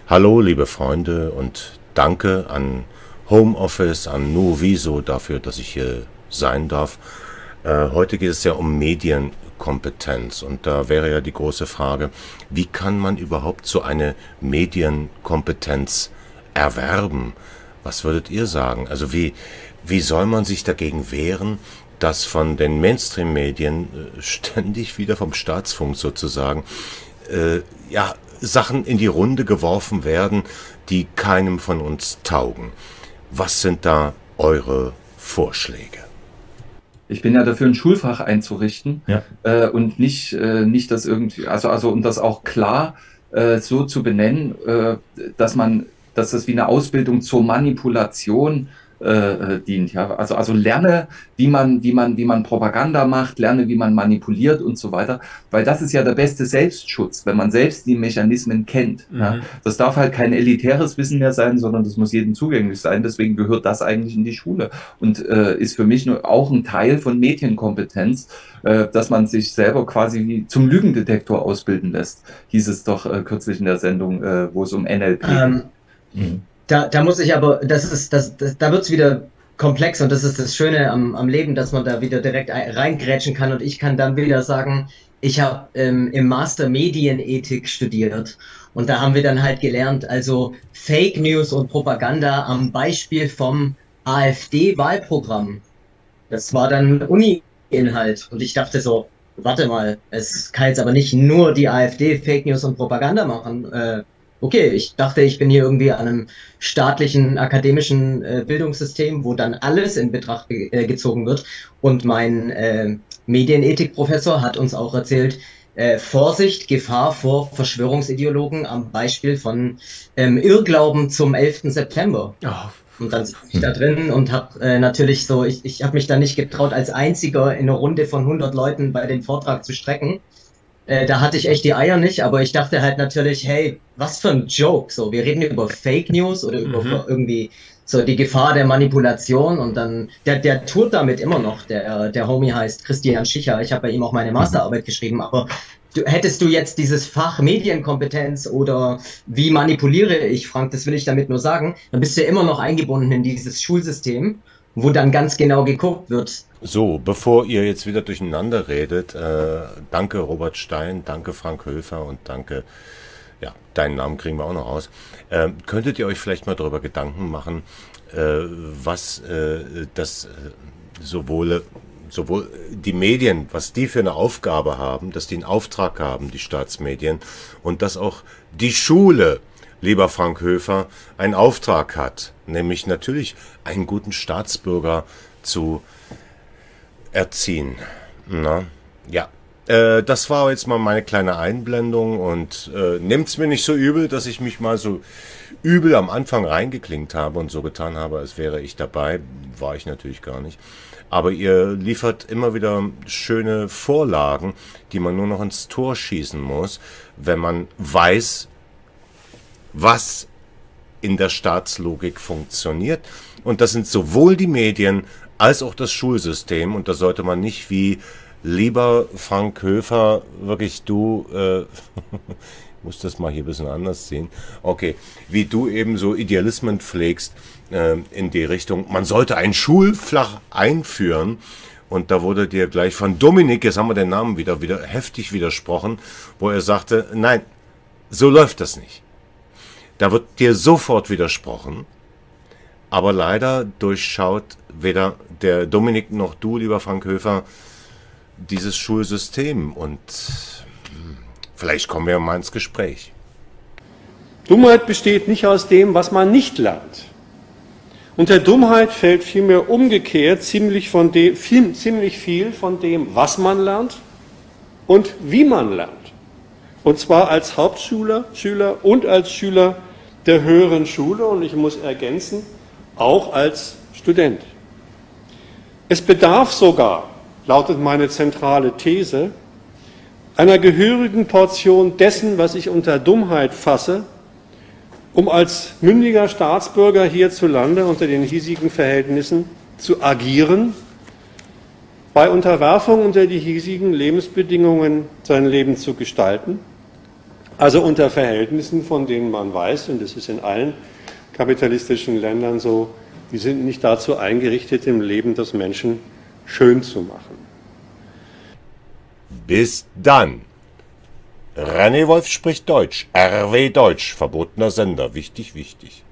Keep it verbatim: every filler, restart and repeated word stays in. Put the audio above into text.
Hallo liebe Freunde und danke an Homeoffice, an Nuoviso dafür, dass ich hier sein darf. Äh, heute geht es ja um Medienkompetenz und da wäre ja die große Frage, wie kann man überhaupt so eine Medienkompetenz erwerben? Was würdet ihr sagen? Also wie, wie soll man sich dagegen wehren, dass von den Mainstream-Medien äh, ständig wieder vom Staatsfunk sozusagen äh, ja, Sachen in die Runde geworfen werden, die keinem von uns taugen? Was sind da eure Vorschläge? Ich bin ja dafür, ein Schulfach einzurichten, Ja. äh, und nicht, äh, nicht das irgendwie, also, also um das auch klar äh, so zu benennen, äh, dass man, dass das wie eine Ausbildung zur Manipulation äh, äh, dient. Ja? Also, also lerne, wie man, wie man, wie man Propaganda macht, lerne, wie man manipuliert und so weiter, weil das ist ja der beste Selbstschutz, wenn man selbst die Mechanismen kennt. Mhm. Ja? Das darf halt kein elitäres Wissen mehr sein, sondern das muss jedem zugänglich sein. Deswegen gehört das eigentlich in die Schule und äh, ist für mich nur auch ein Teil von Medienkompetenz, äh, dass man sich selber quasi wie zum Lügendetektor ausbilden lässt, hieß es doch äh, kürzlich in der Sendung, äh, wo es um N L P ähm, geht. Mhm. Da, da muss ich aber, das ist, das, das da wird es wieder komplex und das ist das Schöne am, am Leben, dass man da wieder direkt reingrätschen kann und ich kann dann wieder sagen, ich habe ähm, im Master Medienethik studiert und da haben wir dann halt gelernt, also Fake News und Propaganda am Beispiel vom AfD-Wahlprogramm. Das war dann Uni-Inhalt und ich dachte so, warte mal, es kann jetzt aber nicht nur die AfD Fake News und Propaganda machen. Äh, okay, ich dachte, ich bin hier irgendwie an einem staatlichen, akademischen äh, Bildungssystem, wo dann alles in Betracht ge äh, gezogen wird. Und mein äh, Medienethikprofessor hat uns auch erzählt, äh, Vorsicht, Gefahr vor Verschwörungsideologen am Beispiel von ähm, Irrglauben zum elften September. Oh. Und dann sitze ich da drin und habe äh, natürlich so, ich, ich habe mich da nicht getraut, als einziger in einer Runde von hundert Leuten bei dem Vortrag zu strecken. Äh, da hatte ich echt die Eier nicht, aber ich dachte halt natürlich, hey, was für ein Joke, so, wir reden über Fake News oder über mhm. irgendwie so die Gefahr der Manipulation und dann, der, der tourt damit immer noch, der, der Homie heißt Christian Schicher, ich habe bei ihm auch meine Masterarbeit geschrieben, aber du, hättest du jetzt dieses Fach Medienkompetenz oder wie manipuliere ich, Frank, das will ich damit nur sagen, dann bist du ja immer noch eingebunden in dieses Schulsystem, wo dann ganz genau geguckt wird. So, bevor ihr jetzt wieder durcheinander redet, äh, danke Robert Stein, danke Frank Höfer und danke, ja, deinen Namen kriegen wir auch noch raus. Äh, könntet ihr euch vielleicht mal darüber Gedanken machen, äh, was äh, das äh, sowohl, sowohl die Medien, was die für eine Aufgabe haben, dass die einen Auftrag haben, die Staatsmedien, und dass auch die Schule, lieber Frank Höfer, einen Auftrag hat, nämlich natürlich einen guten Staatsbürger zu erziehen. Na, ja, äh, das war jetzt mal meine kleine Einblendung und äh, nehmt's mir nicht so übel, dass ich mich mal so übel am Anfang reingeklinkt habe und so getan habe, als wäre ich dabei. War ich natürlich gar nicht. Aber ihr liefert immer wieder schöne Vorlagen, die man nur noch ins Tor schießen muss, wenn man weiß, was in der Staatslogik funktioniert. Und das sind sowohl die Medien als auch das Schulsystem. Und da sollte man nicht wie lieber Frank Höfer, wirklich du, äh, ich muss das mal hier ein bisschen anders sehen, okay, wie du eben so Idealismen pflegst äh, in die Richtung, man sollte ein Schulfach einführen. Und da wurde dir gleich von Dominik, jetzt haben wir den Namen wieder, wieder heftig widersprochen, wo er sagte, nein, so läuft das nicht. Da wird dir sofort widersprochen, aber leider durchschaut weder der Dominik noch du, lieber Frank Höfer, dieses Schulsystem und vielleicht kommen wir mal ins Gespräch. Dummheit besteht nicht aus dem, was man nicht lernt. Unter Dummheit fällt vielmehr umgekehrt ziemlich, von dem, viel, ziemlich viel von dem, was man lernt und wie man lernt. Und zwar als Hauptschüler Schüler und als Schüler der höheren Schule und ich muss ergänzen, auch als Student. Es bedarf sogar, lautet meine zentrale These, einer gehörigen Portion dessen, was ich unter Dummheit fasse, um als mündiger Staatsbürger hierzulande unter den hiesigen Verhältnissen zu agieren, bei Unterwerfung unter die hiesigen Lebensbedingungen sein Leben zu gestalten, Also unter Verhältnissen, von denen man weiß, und das ist in allen kapitalistischen Ländern so, die sind nicht dazu eingerichtet, im Leben des Menschen schön zu machen. Bis dann. René Wolf spricht Deutsch. R W Deutsch, verbotener Sender. Wichtig, wichtig.